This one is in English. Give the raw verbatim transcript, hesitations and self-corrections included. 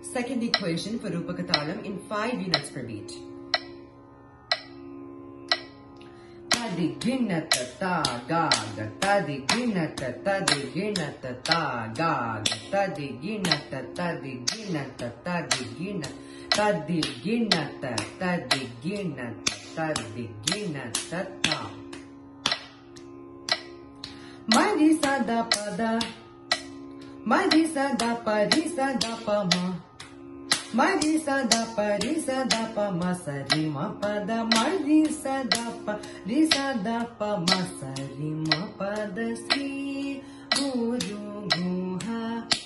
Second equation for Rupaka Talam in five units per beat. Tadi ginata ta ga ga, tadi ginata tadi ginata ta ga ga, tadi ginata tadi ginata tadi ginata tadi ginata tadi ginata tadi ginata ta. Madi sa da pa da, madi sa da pa ri sa da pa ma. Madi sa da pa ri sa da pa ma sa ri ma pa da, madi sa da pa ri sa da pa ma sa ri ma pa da si gu ru gu ha.